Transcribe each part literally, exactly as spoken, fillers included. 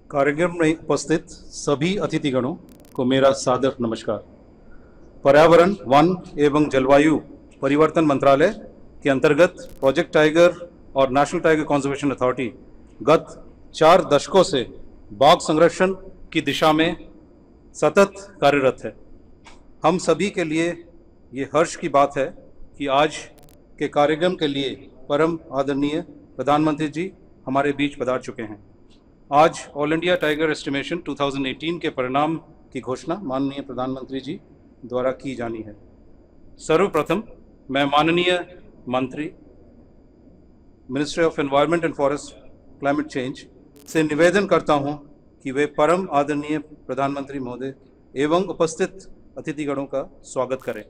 कार्यक्रम में उपस्थित सभी अतिथिगणों को मेरा सादर नमस्कार। पर्यावरण, वन एवं जलवायु परिवर्तन मंत्रालय के अंतर्गत प्रोजेक्ट टाइगर और नेशनल टाइगर कंजर्वेशन अथॉरिटी गत चार दशकों से बाघ संरक्षण की दिशा में सतत कार्यरत है। हम सभी के लिए ये हर्ष की बात है कि आज के कार्यक्रम के लिए परम आदरणीय प्रधानमंत्री जी हमारे बीच पधार चुके हैं। आज ऑल इंडिया टाइगर एस्टिमेशन दो हज़ार अठारह के परिणाम की घोषणा माननीय प्रधानमंत्री जी द्वारा की जानी है। सर्वप्रथम मैं माननीय मंत्री ministry of environment and forest climate change से निवेदन करता हूं कि वे परम आदरणीय प्रधानमंत्री महोदय एवं उपस्थित अतिथिगणों का स्वागत करें।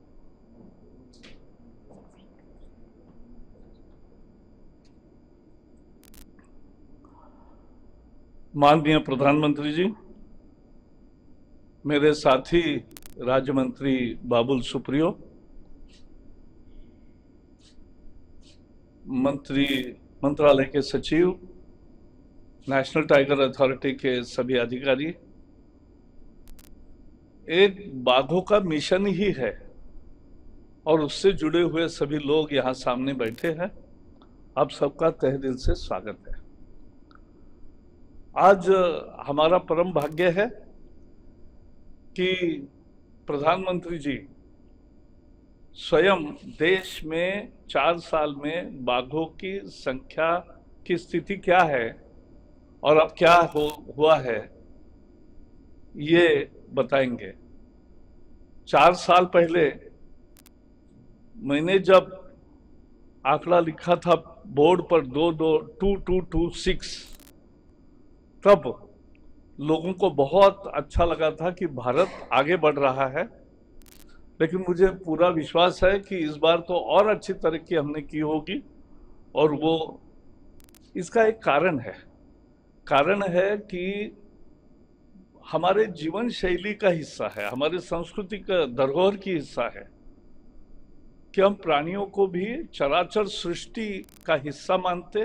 माननीय प्रधानमंत्री जी, मेरे साथी राज्य मंत्री बाबुल सुप्रियो, मंत्री मंत्रालय के सचिव, नेशनल टाइगर अथॉरिटी के सभी अधिकारी, एक बाघों का मिशन ही है और उससे जुड़े हुए सभी लोग यहाँ सामने बैठे हैं। आप सबका तहे दिल से स्वागत है। आज हमारा परम भाग्य है कि प्रधानमंत्री जी स्वयं देश में चार साल में बाघों की संख्या की स्थिति क्या है और अब क्या हो हुआ है ये बताएंगे। चार साल पहले मैंने जब आंकड़ा लिखा था बोर्ड पर दो दो टू टू टू सिक्स, तब लोगों को बहुत अच्छा लगा था कि भारत आगे बढ़ रहा है। लेकिन मुझे पूरा विश्वास है कि इस बार तो और अच्छी तरक्की हमने की होगी और वो इसका एक कारण है कारण है कि हमारे जीवन शैली का हिस्सा है, हमारे संस्कृति का धरोहर की हिस्सा है कि हम प्राणियों को भी चराचर सृष्टि का हिस्सा मानते,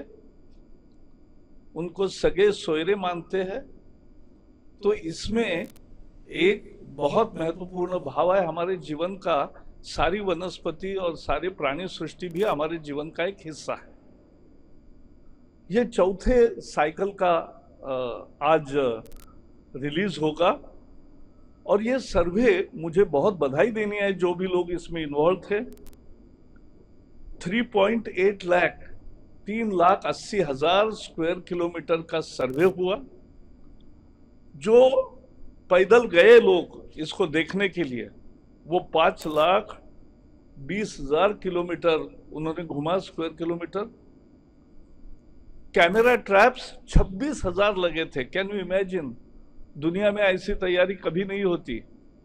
उनको सगे सोयरे मानते हैं। तो इसमें एक बहुत महत्वपूर्ण भाव है हमारे जीवन का। सारी वनस्पति और सारे प्राणी सृष्टि भी हमारे जीवन का एक हिस्सा है। ये चौथे साइकिल का आज रिलीज होगा और ये सर्वे मुझे बहुत बधाई देनी है जो भी लोग इसमें इन्वॉल्व थे। तीन पॉइंट आठ लाख तीन लाख अस्सी हजार स्क्वायर किलोमीटर का सर्वे हुआ। जो पैदल गए लोग इसको देखने के लिए वो पांच लाख बीस हजार किलोमीटर उन्होंने घुमा स्क्वायर किलोमीटर। कैमरा ट्रैप्स छब्बीस हजार लगे थे। Can you imagine? दुनिया में ऐसी तैयारी कभी नहीं होती।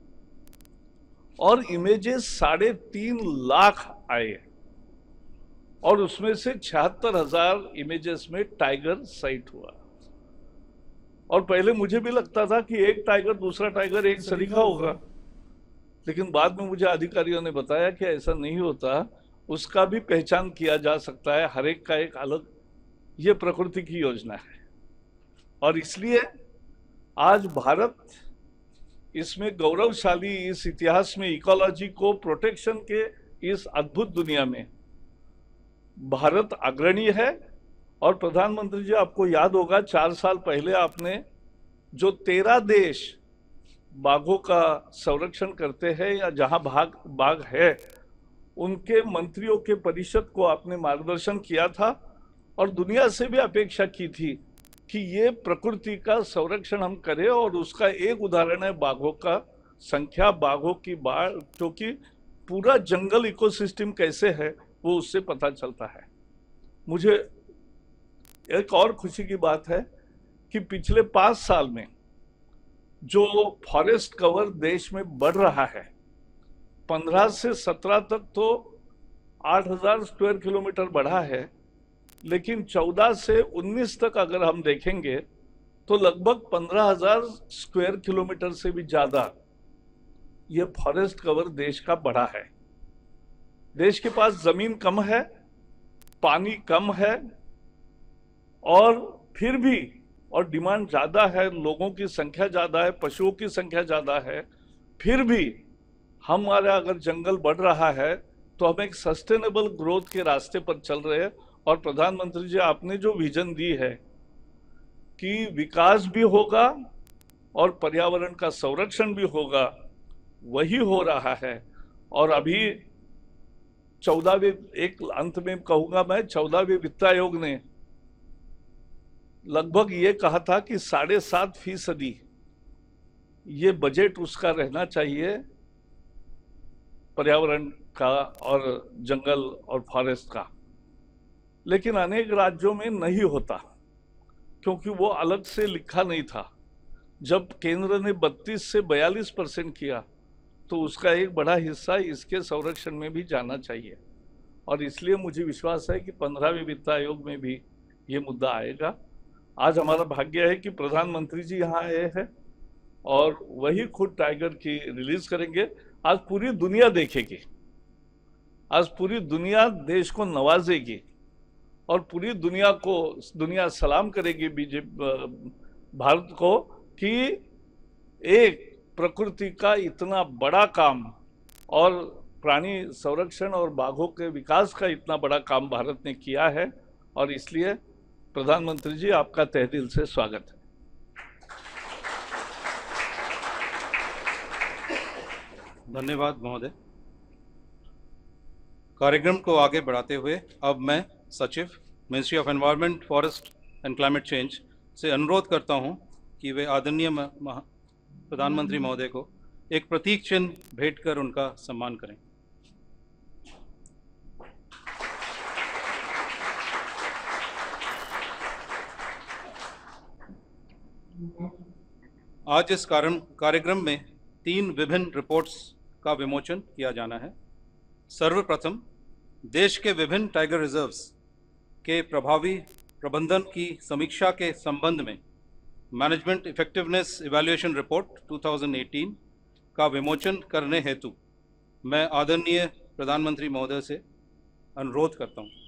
और इमेजेस साढ़े तीन लाख आए और उसमें से छिहत्तर हजार इमेजेस में टाइगर साइट हुआ। और पहले मुझे भी लगता था कि एक टाइगर दूसरा टाइगर एक सरीखा होगा, लेकिन बाद में मुझे अधिकारियों ने बताया कि ऐसा नहीं होता, उसका भी पहचान किया जा सकता है। हर एक का एक अलग, ये प्रकृति की योजना है। और इसलिए आज भारत इसमें गौरवशाली, इस इतिहास में इकोलॉजी को प्रोटेक्शन के इस अद्भुत दुनिया में भारत अग्रणी है। और प्रधानमंत्री जी, आपको याद होगा चार साल पहले आपने जो तेरह देश बाघों का संरक्षण करते हैं या जहां भाग बाघ है उनके मंत्रियों के परिषद को आपने मार्गदर्शन किया था और दुनिया से भी अपेक्षा की थी कि ये प्रकृति का संरक्षण हम करें। और उसका एक उदाहरण है बाघों का संख्या, बाघों की बाढ़, क्योंकि पूरा जंगल इकोसिस्टम कैसे है वो उससे पता चलता है। मुझे एक और खुशी की बात है कि पिछले पांच साल में जो फॉरेस्ट कवर देश में बढ़ रहा है, पंद्रह से सत्रह तक तो आठ हजार स्क्वायर किलोमीटर बढ़ा है, लेकिन चौदह से उन्नीस तक अगर हम देखेंगे तो लगभग पंद्रह हजार स्क्वायर किलोमीटर से भी ज्यादा ये फॉरेस्ट कवर देश का बढ़ा है। देश के पास जमीन कम है, पानी कम है और फिर भी और डिमांड ज़्यादा है, लोगों की संख्या ज़्यादा है, पशुओं की संख्या ज़्यादा है, फिर भी हमारा अगर जंगल बढ़ रहा है तो हम एक सस्टेनेबल ग्रोथ के रास्ते पर चल रहे हैं। और प्रधानमंत्री जी, आपने जो विजन दी है कि विकास भी होगा और पर्यावरण का संरक्षण भी होगा, वही हो रहा है। और अभी चौदहवें, एक अंत में कहूंगा मैं, चौदहवें वित्त आयोग ने लगभग ये कहा था कि साढ़े सात फीसदी ये बजट उसका रहना चाहिए पर्यावरण का और जंगल और फॉरेस्ट का। लेकिन अनेक राज्यों में नहीं होता, क्योंकि वो अलग से लिखा नहीं था। जब केंद्र ने बत्तीस से बयालीस परसेंट किया तो उसका एक बड़ा हिस्सा इसके संरक्षण में भी जाना चाहिए। और इसलिए मुझे विश्वास है कि पंद्रहवें वित्त आयोग में भी ये मुद्दा आएगा। आज हमारा भाग्य है कि प्रधानमंत्री जी यहाँ आए हैं और वही खुद टाइगर की रिलीज करेंगे। आज पूरी दुनिया देखेगी, आज पूरी दुनिया देश को नवाजेगी और पूरी दुनिया को दुनिया सलाम करेगी बीजेपी भारत को कि एक प्रकृति का इतना बड़ा काम और प्राणी संरक्षण और बाघों के विकास का इतना बड़ा काम भारत ने किया है। और इसलिए प्रधानमंत्री जी, आपका तहे दिल से स्वागत है। धन्यवाद महोदय। कार्यक्रम को आगे बढ़ाते हुए अब मैं सचिव ministry of environment, forest and climate change से अनुरोध करता हूं कि वे आदरणीय प्रधानमंत्री महोदय को एक प्रतीक चिन्ह भेंट कर उनका सम्मान करें। आज इस कार्यक्रम में तीन विभिन्न रिपोर्ट्स का विमोचन किया जाना है। सर्वप्रथम, देश के विभिन्न टाइगर रिजर्व्स के प्रभावी प्रबंधन की समीक्षा के संबंध में मैनेजमेंट इफेक्टिवनेस इवैल्यूएशन रिपोर्ट दो हज़ार अठारह का विमोचन करने हेतु मैं आदरणीय प्रधानमंत्री महोदय से अनुरोध करता हूं।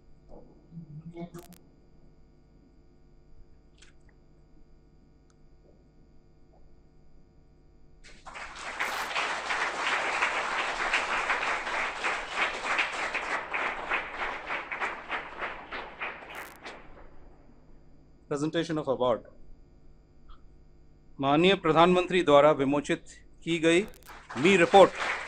Presentation of award. माननीय प्रधानमंत्री द्वारा विमोचित की गई मी रिपोर्ट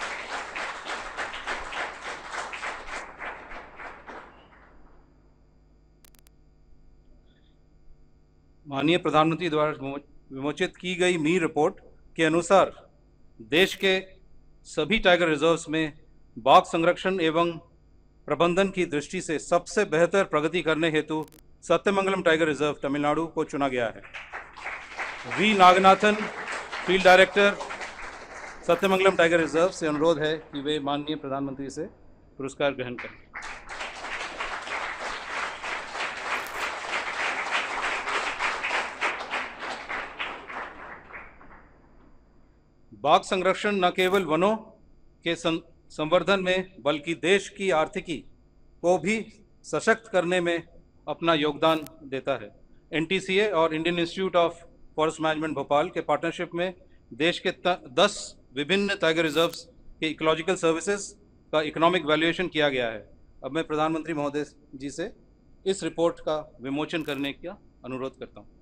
माननीय प्रधानमंत्री द्वारा विमोचित की गई मी रिपोर्ट के अनुसार देश के सभी टाइगर रिजर्व्स में बाघ संरक्षण एवं प्रबंधन की दृष्टि से सबसे बेहतर प्रगति करने हेतु सत्यमंगलम टाइगर रिजर्व तमिलनाडु को चुना गया है। V Naganathan, field director, Sathyamangalam tiger reserve से अनुरोध है कि वे माननीय प्रधानमंत्री से पुरस्कार ग्रहण करें। बाघ संरक्षण न केवल वनों के संवर्धन में बल्कि देश की आर्थिकी को भी सशक्त करने में अपना योगदान देता है। एन टी सी ए और Indian Institute of Forest Management Bhopal के पार्टनरशिप में देश के दस विभिन्न टाइगर रिजर्व्स के इकोलॉजिकल सर्विसेज का इकोनॉमिक वैल्यूएशन किया गया है। अब मैं प्रधानमंत्री महोदय जी से इस रिपोर्ट का विमोचन करने का अनुरोध करता हूँ।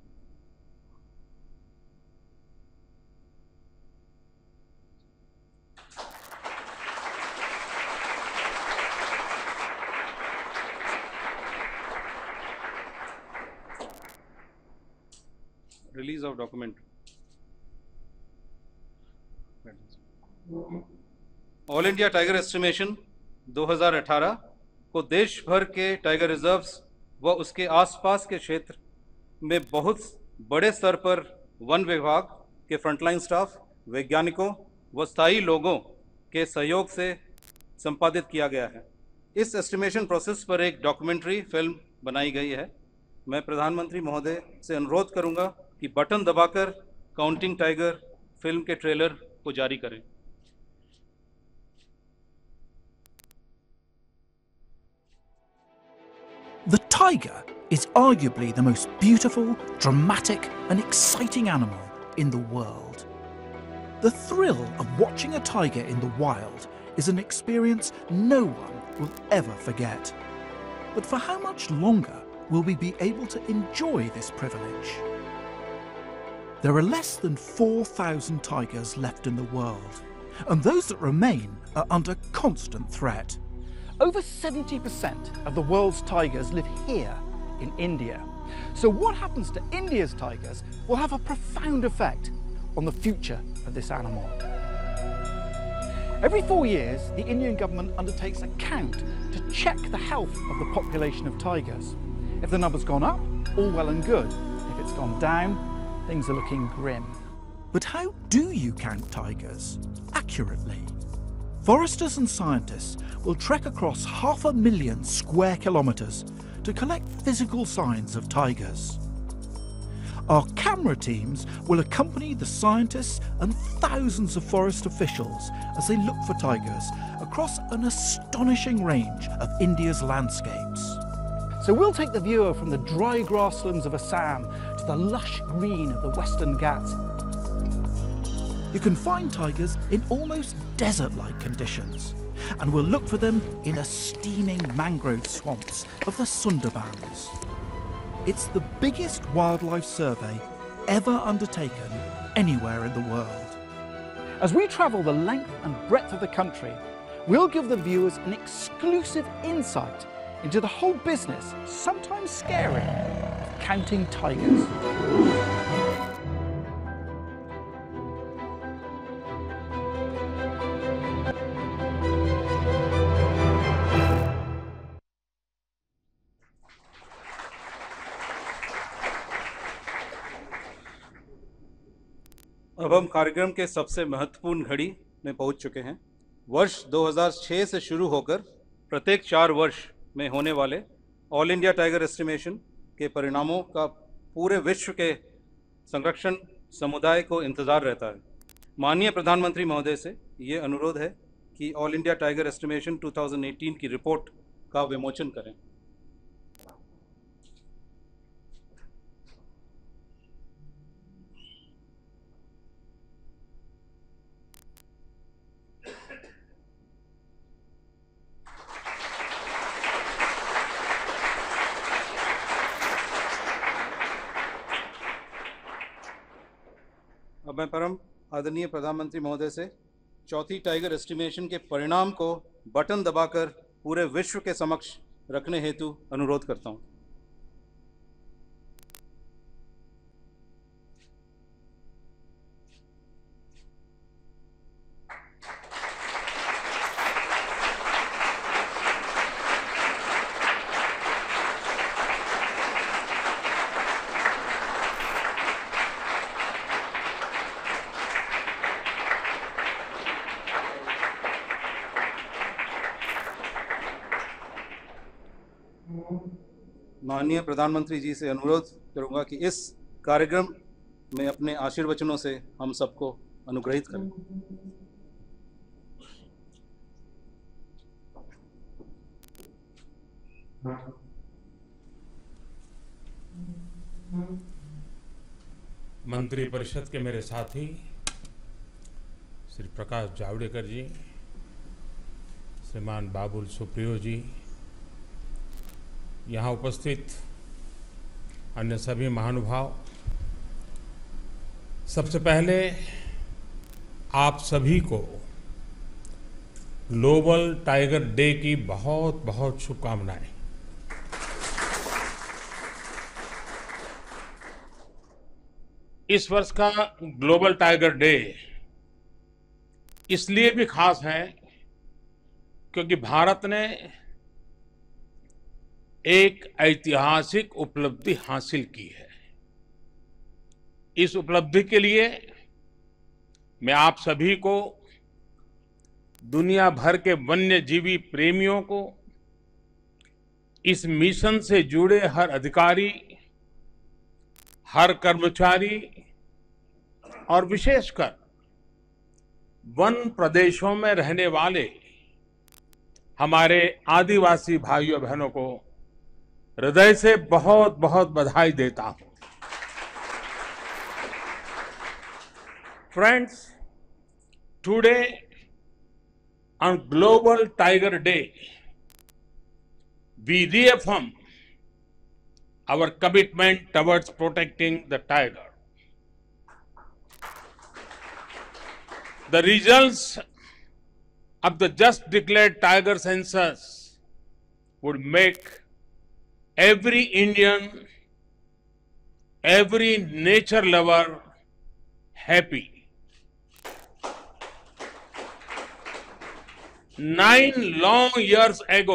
Release of document. All India tiger estimation दो हज़ार अठारह को देश भर के टाइगर रिजर्व्स व उसके आसपास के क्षेत्र में बहुत बड़े स्तर पर वन विभाग के फ्रंटलाइन स्टाफ, वैज्ञानिकों व स्थायी लोगों के सहयोग से संपादित किया गया है। इस एस्टिमेशन प्रोसेस पर एक डॉक्यूमेंट्री फिल्म बनाई गई है। मैं प्रधानमंत्री महोदय से अनुरोध करूंगा कि बटन दबाकर काउंटिंग टाइगर फिल्म के ट्रेलर को जारी करें। The tiger is arguably the most beautiful, dramatic and exciting animal in the world. The thrill of watching a tiger in the wild is an experience no one will ever forget. But for how much longer will we be able to enjoy this privilege? There are less than four thousand tigers left in the world, and those that remain are under constant threat. Over seventy percent of the world's tigers live here in India. So what happens to India's tigers will have a profound effect on the future of this animal. Every four years, the Indian government undertakes a count to check the health of the population of tigers. If the number's gone up, all well and good. If it's gone down, things are looking grim. But how do you count tigers accurately? Foresters and scientists will trek across half a million square kilometres to collect physical signs of tigers. Our camera teams will accompany the scientists and thousands of forest officials as they look for tigers across an astonishing range of India's landscapes. So we'll take the viewer from the dry grasslands of Assam to the lush green of the Western Ghats. You can find tigers in almost desert-like conditions, and we'll look for them in the steaming mangrove swamps of the Sundarbans. It's the biggest wildlife survey ever undertaken anywhere in the world. As we travel the length and breadth of the country, we'll give the viewers an exclusive insight into the whole business, sometimes scary, of counting tigers. अब हम कार्यक्रम के सबसे महत्वपूर्ण घड़ी में पहुंच चुके हैं। वर्ष दो हज़ार छह से शुरू होकर प्रत्येक चार वर्ष में होने वाले ऑल इंडिया टाइगर एस्टिमेशन के परिणामों का पूरे विश्व के संरक्षण समुदाय को इंतज़ार रहता है। माननीय प्रधानमंत्री महोदय से ये अनुरोध है कि ऑल इंडिया टाइगर एस्टिमेशन दो हज़ार अठारह की रिपोर्ट का विमोचन करें। अब मैं परम आदरणीय प्रधानमंत्री महोदय से चौथी टाइगर एस्टिमेशन के परिणाम को बटन दबाकर पूरे विश्व के समक्ष रखने हेतु अनुरोध करता हूं। माननीय प्रधानमंत्री जी से अनुरोध करूंगा कि इस कार्यक्रम में अपने आशीर्वचनों से हम सबको अनुग्रहित करें। मंत्री परिषद के मेरे साथी श्री प्रकाश जावड़ेकर जी, श्रीमान बाबुल सुप्रियो जी, यहाँ उपस्थित अन्य सभी महानुभाव, सबसे पहले आप सभी को ग्लोबल टाइगर डे की बहुत बहुत शुभकामनाएं। इस वर्ष का ग्लोबल टाइगर डे इसलिए भी खास है क्योंकि भारत ने एक ऐतिहासिक उपलब्धि हासिल की है। इस उपलब्धि के लिए मैं आप सभी को, दुनिया भर के वन्यजीवी प्रेमियों को, इस मिशन से जुड़े हर अधिकारी, हर कर्मचारी और विशेषकर वन प्रदेशों में रहने वाले हमारे आदिवासी भाइयों बहनों को हृदय से बहुत बहुत बधाई देता हूं। Friends, today on Global Tiger Day, we reaffirm our commitment towards protecting the tiger. The results of the just declared tiger census would make every Indian, every nature lover happy. Nine long years ago,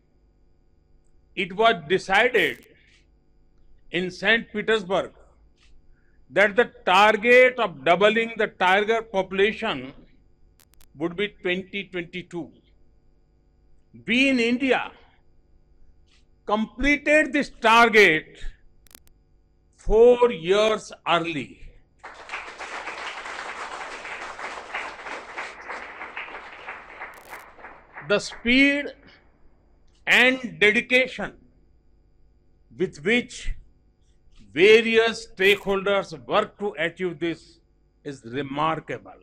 it was decided in Saint Petersburg that the target of doubling the tiger population would be twenty twenty-two. We in India completed this target four years early. The speed and dedication with which various stakeholders work to achieve this is remarkable.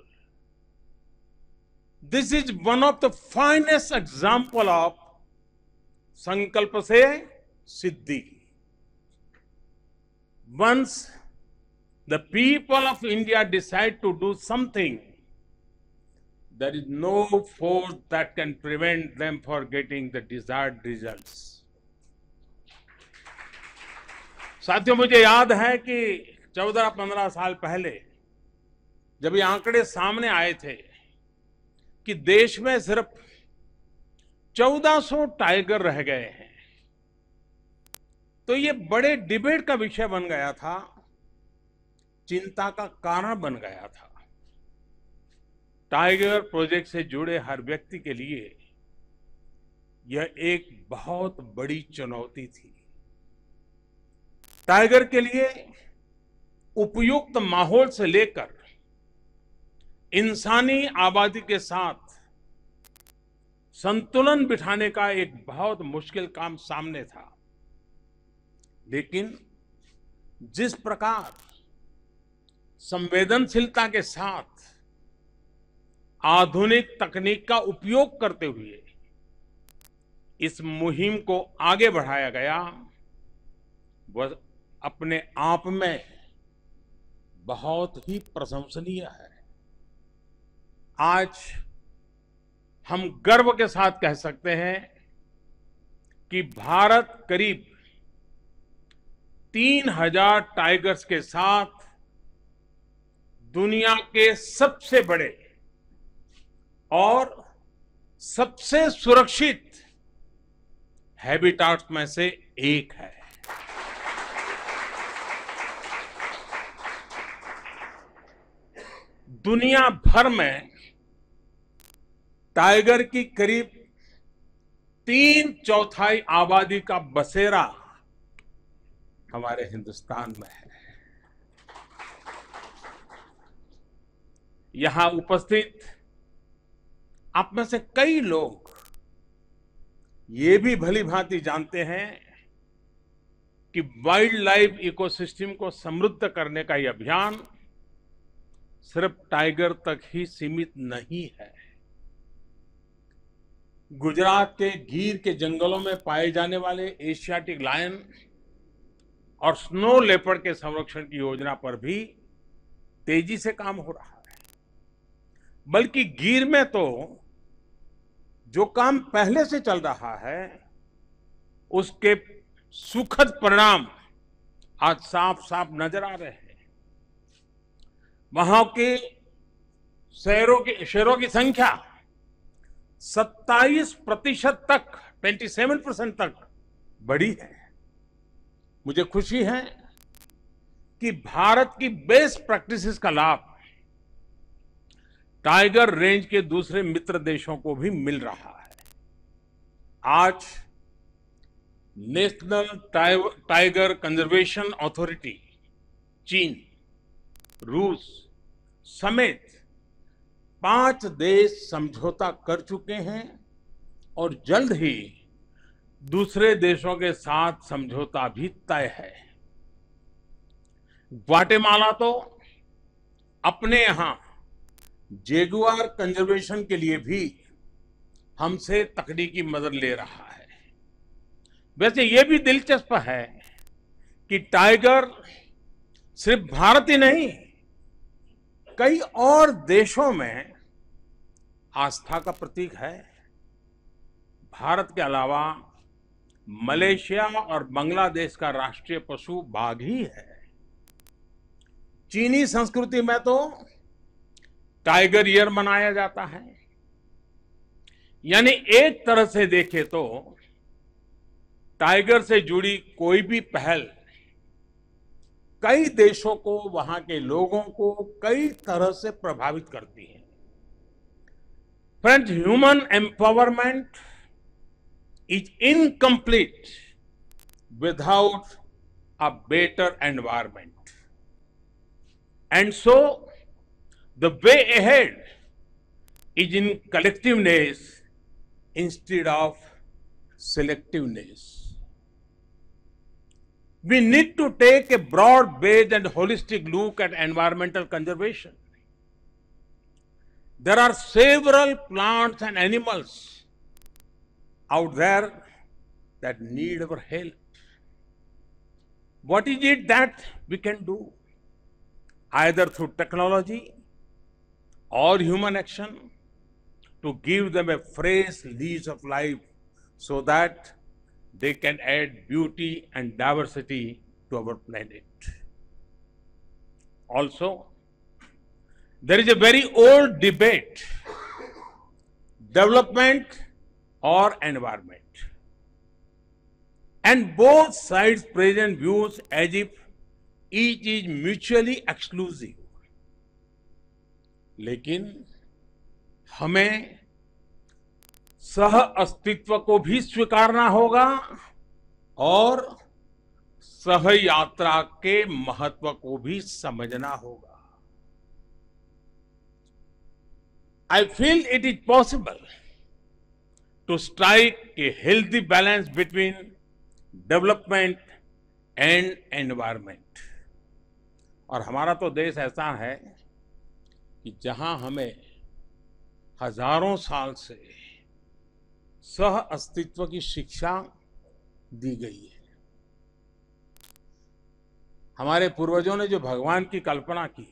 This is one of the finest example of Sankalp se Siddhi. Once the people of India decide to do something, there is no force that can prevent them for getting the desired results. साथियों, मुझे याद है कि चौदह पंद्रह साल पहले जब ये आंकड़े सामने आए थे कि देश में सिर्फ चौदह सौ टाइगर रह गए हैं, तो ये बड़े डिबेट का विषय बन गया था, चिंता का कारण बन गया था। टाइगर प्रोजेक्ट से जुड़े हर व्यक्ति के लिए यह एक बहुत बड़ी चुनौती थी। टाइगर के लिए उपयुक्त माहौल से लेकर इंसानी आबादी के साथ संतुलन बिठाने का एक बहुत मुश्किल काम सामने था। लेकिन जिस प्रकार संवेदनशीलता के साथ आधुनिक तकनीक का उपयोग करते हुए इस मुहिम को आगे बढ़ाया गया, वह अपने आप में बहुत ही प्रशंसनीय है। आज हम गर्व के साथ कह सकते हैं कि भारत करीब तीन हजार टाइगर्स के साथ दुनिया के सबसे बड़े और सबसे सुरक्षित हैबिटाट्स में से एक है। दुनिया भर में टाइगर की करीब तीन चौथाई आबादी का बसेरा हमारे हिंदुस्तान में है। यहां उपस्थित आप में से कई लोग ये भी भली भांति जानते हैं कि वाइल्ड लाइफ इकोसिस्टम को समृद्ध करने का यह अभियान सिर्फ टाइगर तक ही सीमित नहीं है। गुजरात के गीर के जंगलों में पाए जाने वाले एशियाटिक लायन और स्नो लेपर्ड के संरक्षण की योजना पर भी तेजी से काम हो रहा है। बल्कि गीर में तो जो काम पहले से चल रहा है उसके सुखद परिणाम आज साफ साफ नजर आ रहे हैं। वहां के शेरों की शेरों की संख्या सत्ताईस प्रतिशत तक सत्ताईस परसेंट तक बढ़ी है। मुझे खुशी है कि भारत की बेस्ट प्रैक्टिसेस का लाभ टाइगर रेंज के दूसरे मित्र देशों को भी मिल रहा है। आज नेशनल टाइगर कंजर्वेशन अथॉरिटी चीन, रूस समेत पांच देश समझौता कर चुके हैं और जल्द ही दूसरे देशों के साथ समझौता भी तय है। ग्वाटेमाला तो अपने यहां जैगुआर कंजर्वेशन के लिए भी हमसे तकनीकी मदद ले रहा है। वैसे ये भी दिलचस्प है कि टाइगर सिर्फ भारत ही नहीं, कई और देशों में आस्था का प्रतीक है। भारत के अलावा मलेशिया और बांग्लादेश का राष्ट्रीय पशु बाघ ही है। चीनी संस्कृति में तो टाइगर ईयर मनाया जाता है। यानी एक तरह से देखें तो टाइगर से जुड़ी कोई भी पहल कई देशों को, वहां के लोगों को कई तरह से प्रभावित करती है। Friends, human empowerment is incomplete without a better environment. And so, the way ahead is in collectiveness instead of selectiveness. We need to take a broad-based and holistic look at environmental conservation. There are several plants and animals out there that need our help. What is it that we can do? Either through technology or human action to give them a fresh lease of life so that they can add beauty and diversity to our planet. Also, there is a very old debate, development or environment. And both sides present views as if each is mutually exclusive. लेकिन हमें सह अस्तित्व को भी स्वीकारना होगा और सह यात्रा के महत्व को भी समझना होगा. I feel it is possible to strike a healthy balance between development and environment. और हमारा तो देश ऐसा है कि जहां हमें हजारों साल से सह अस्तित्व की शिक्षा दी गई है. हमारे पूर्वजों ने जो भगवान की कल्पना की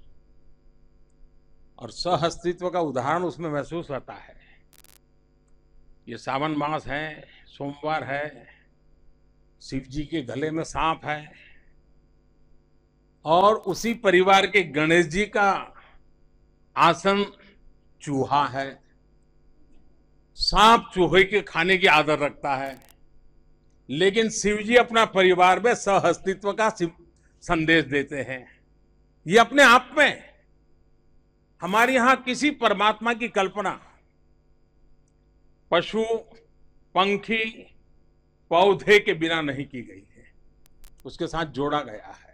और सह अस्तित्व का उदाहरण उसमें महसूस होता है. ये सावन मास है, सोमवार है, शिव जी के गले में सांप है और उसी परिवार के गणेश जी का आसन चूहा है. सांप चूहे के खाने की आदत रखता है, लेकिन शिव जी अपना परिवार में सह अस्तित्व का संदेश देते हैं. ये अपने आप में हमारे यहां किसी परमात्मा की कल्पना पशु, पंखी, पौधे के बिना नहीं की गई है, उसके साथ जोड़ा गया है.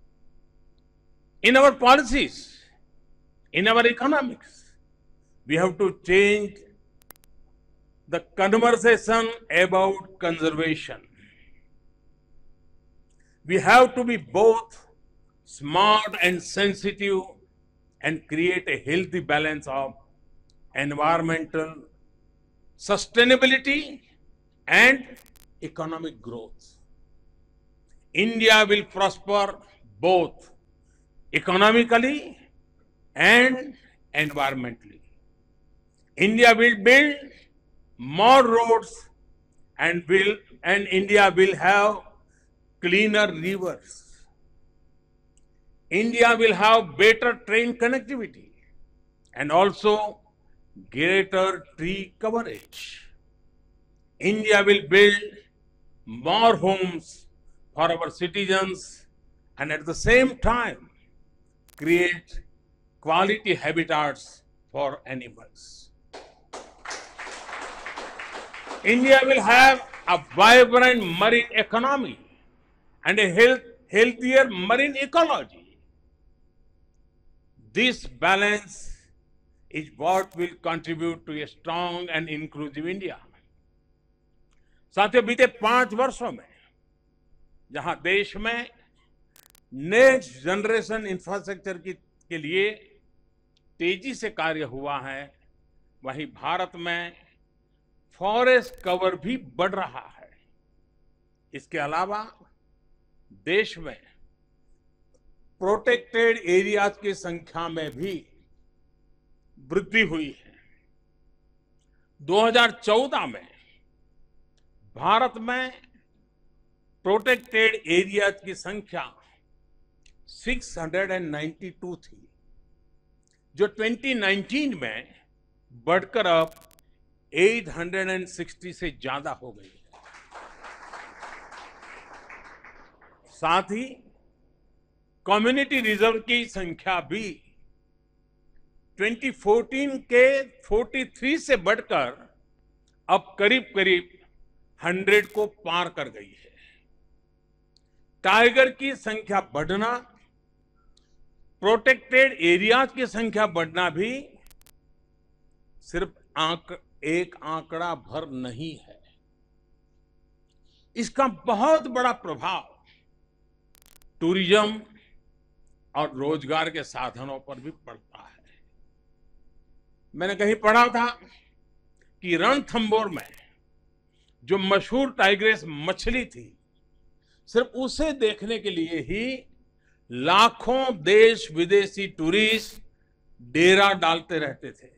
In our policies, in our economics, we have to change the conversation about conservation. We have to be both smart and sensitive and create a healthy balance of environmental sustainability and economic growth. India will prosper both economically and environmentally. India will build more roads and will and India will have cleaner rivers. India will have better train connectivity and also greater tree coverage. India will build more homes for our citizens and at the same time create quality habitats for animals. India will have a vibrant marine economy and a health, healthier marine ecology. This balance is what will contribute to a strong and inclusive India. साथियों, बीते पांच वर्षों में जहां देश में next generation infrastructure की के लिए तेजी से कार्य हुआ है, वहीं भारत में फॉरेस्ट कवर भी बढ़ रहा है। इसके अलावा देश में प्रोटेक्टेड एरियाज की संख्या में भी वृद्धि हुई है। दो हज़ार चौदह में भारत में प्रोटेक्टेड एरियाज की संख्या छह सौ बानवे थी, जो दो हज़ार उन्नीस में बढ़कर अब आठ सौ साठ से ज्यादा हो गई है। साथ ही कम्युनिटी रिजर्व की संख्या भी दो हज़ार चौदह के तैंतालीस से बढ़कर अब करीब करीब सौ को पार कर गई है। टाइगर की संख्या बढ़ना, प्रोटेक्टेड एरियाज की संख्या बढ़ना भी सिर्फ आंक एक आंकड़ा भर नहीं है। इसका बहुत बड़ा प्रभाव टूरिज्म और रोजगार के साधनों पर भी पड़ता है। मैंने कहीं पढ़ा था कि रणथंभौर में जो मशहूर टाइग्रेस मछली थी, सिर्फ उसे देखने के लिए ही लाखों देश विदेशी टूरिस्ट डेरा डालते रहते थे।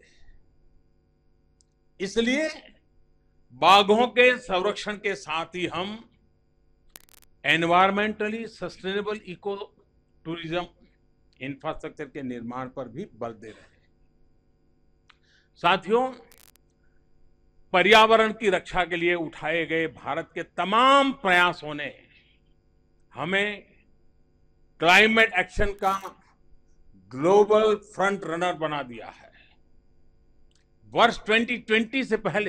इसलिए बाघों के संरक्षण के साथ ही हम environmentally sustainable eco tourism infrastructure के निर्माण पर भी बल दे रहे हैं। साथियों, पर्यावरण की रक्षा के लिए उठाए गए भारत के तमाम प्रयासों ने हमें क्लाइमेट एक्शन का ग्लोबल फ्रंट रनर बना दिया है। वर्ष दो हज़ार बीस से पहले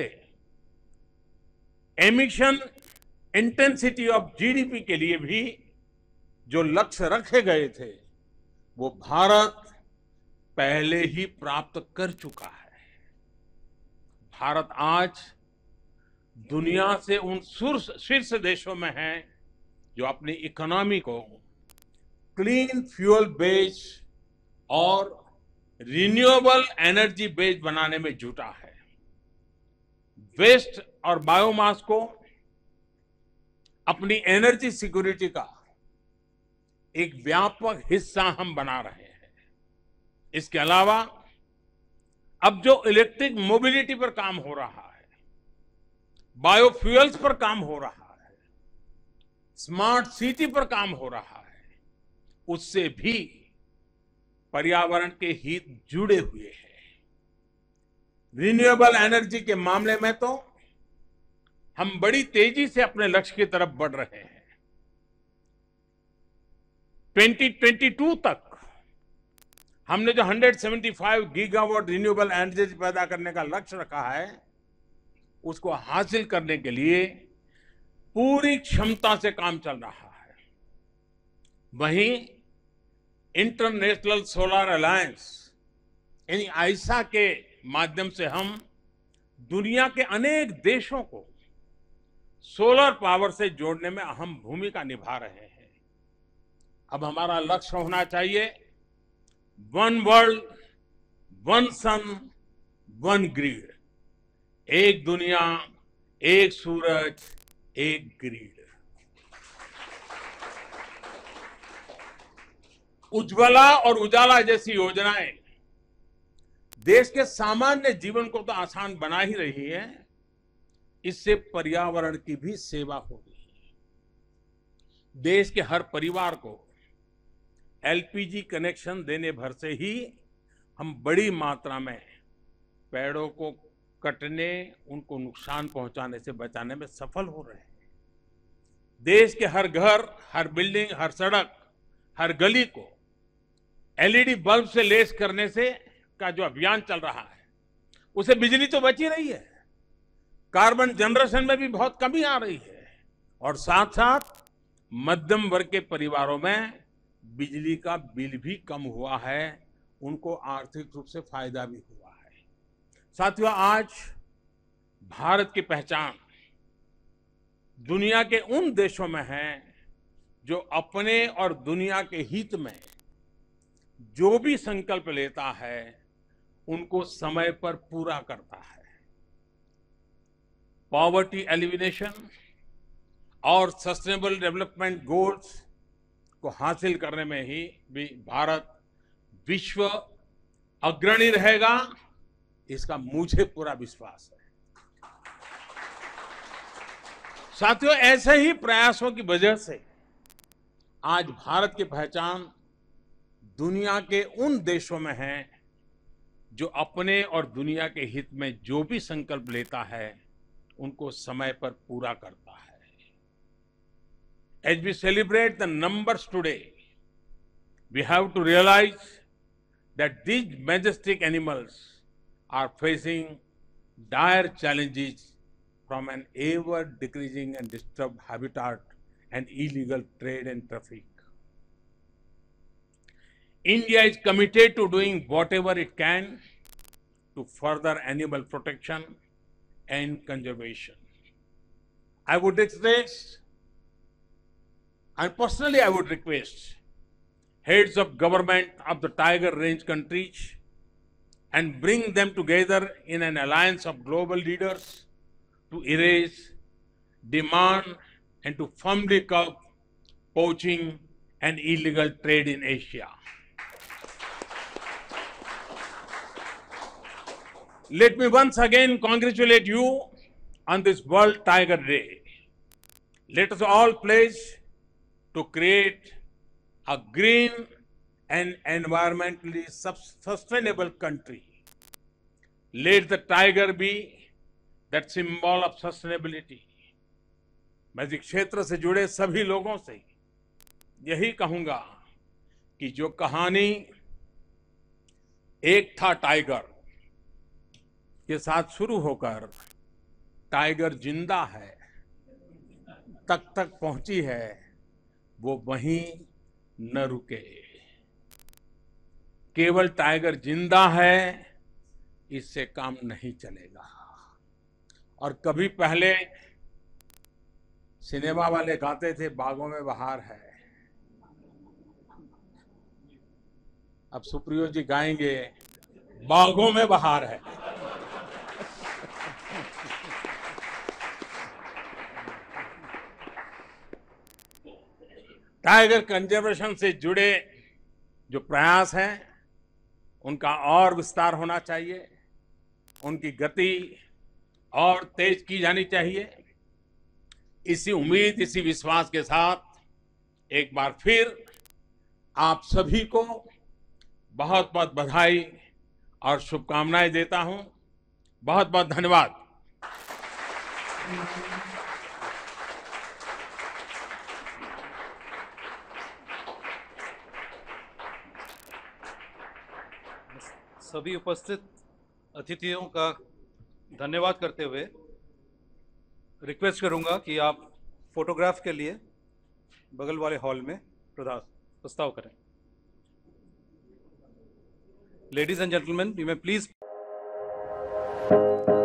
एमिशन इंटेंसिटी ऑफ जीडीपी के लिए भी जो लक्ष्य रखे गए थे, वो भारत पहले ही प्राप्त कर चुका है। भारत आज दुनिया से उन शीर्ष देशों में है जो अपनी इकोनॉमी को क्लीन फ्यूल बेस्ड और रिन्यूएबल एनर्जी बेस्ड बनाने में जुटा है। वेस्ट और बायोमास को अपनी एनर्जी सिक्योरिटी का एक व्यापक हिस्सा हम बना रहे हैं। इसके अलावा अब जो इलेक्ट्रिक मोबिलिटी पर काम हो रहा है, बायोफ्यूल्स पर काम हो रहा है, स्मार्ट सिटी पर काम हो रहा है, उससे भी पर्यावरण के हित जुड़े हुए हैं। रिन्यूएबल एनर्जी के मामले में तो हम बड़ी तेजी से अपने लक्ष्य की तरफ बढ़ रहे हैं। दो हज़ार बाईस तक हमने जो एक सौ पचहत्तर गीगावाट रिन्यूएबल एनर्जी पैदा करने का लक्ष्य रखा है, उसको हासिल करने के लिए पूरी क्षमता से काम चल रहा है। वहीं इंटरनेशनल सोलर अलायंस यानी आइसा के माध्यम से हम दुनिया के अनेक देशों को सोलर पावर से जोड़ने में अहम भूमिका निभा रहे हैं। अब हमारा लक्ष्य होना चाहिए one world, one sun, one grid. एक दुनिया, एक सूरज, एक ग्रिड। उज्ज्वला और उजाला जैसी योजनाएं देश के सामान्य जीवन को तो आसान बना ही रही है, इससे पर्यावरण की भी सेवा हो रही है। देश के हर परिवार को एलपीजी कनेक्शन देने भर से ही हम बड़ी मात्रा में पेड़ों को कटने, उनको नुकसान पहुंचाने से बचाने में सफल हो रहे हैं। देश के हर घर, हर बिल्डिंग, हर सड़क, हर गली को एलईडी बल्ब से लेस करने से का जो अभियान चल रहा है, उसे बिजली तो बची रही है, कार्बन जनरेशन में भी बहुत कमी आ रही है, और साथ साथ मध्यम वर्ग के परिवारों में बिजली का बिल भी कम हुआ है, उनको आर्थिक रूप से फायदा भी हुआ है। साथियों, आज भारत की पहचान दुनिया के उन देशों में है जो अपने और दुनिया के हित में जो भी संकल्प लेता है उनको समय पर पूरा करता है। पॉवर्टी एलिमिनेशन और सस्टेनेबल डेवलपमेंट गोल्स को हासिल करने में ही भी भारत विश्व अग्रणी रहेगा, इसका मुझे पूरा विश्वास है। साथियों, ऐसे ही प्रयासों की वजह से आज भारत की पहचान दुनिया के उन देशों में है जो अपने और दुनिया के हित में जो भी संकल्प लेता है उनको समय पर पूरा करता है। As we celebrate the numbers today, we have to realize that these majestic animals are facing dire challenges from an ever decreasing and disturbed habitat and illegal trade and traffic. India is committed to doing whatever it can to further animal protection and conservation. I would express, and personally I would request, heads of government of the tiger range countries and bring them together in an alliance of global leaders to erase, demand, and to firmly curb poaching and illegal trade in Asia. Let me once again congratulate you on this World Tiger Day. Let us all pledge to create a green and environmentally sustainable country. Let the tiger be that symbol of sustainability. मैं इस क्षेत्र से जुड़े सभी लोगों से यही कहूंगा कि जो कहानी एक था टाइगर के साथ शुरू होकर टाइगर जिंदा है तक तक पहुंची है, वो वहीं न रुके। केवल टाइगर जिंदा है इससे काम नहीं चलेगा। और कभी पहले सिनेमा वाले गाते थे बागों में बहार है, अब सुप्रियो जी गाएंगे बागों में बहार है। टाइगर कंजर्वेशन से जुड़े जो प्रयास हैं उनका और विस्तार होना चाहिए, उनकी गति और तेज की जानी चाहिए। इसी उम्मीद, इसी विश्वास के साथ एक बार फिर आप सभी को बहुत बहुत बधाई और शुभकामनाएं देता हूं। बहुत बहुत धन्यवाद। सभी उपस्थित अतिथियों का धन्यवाद करते हुए रिक्वेस्ट करूंगा कि आप फोटोग्राफ के लिए बगल वाले हॉल में प्रस्ताव करें। Ladies and gentleman, you may please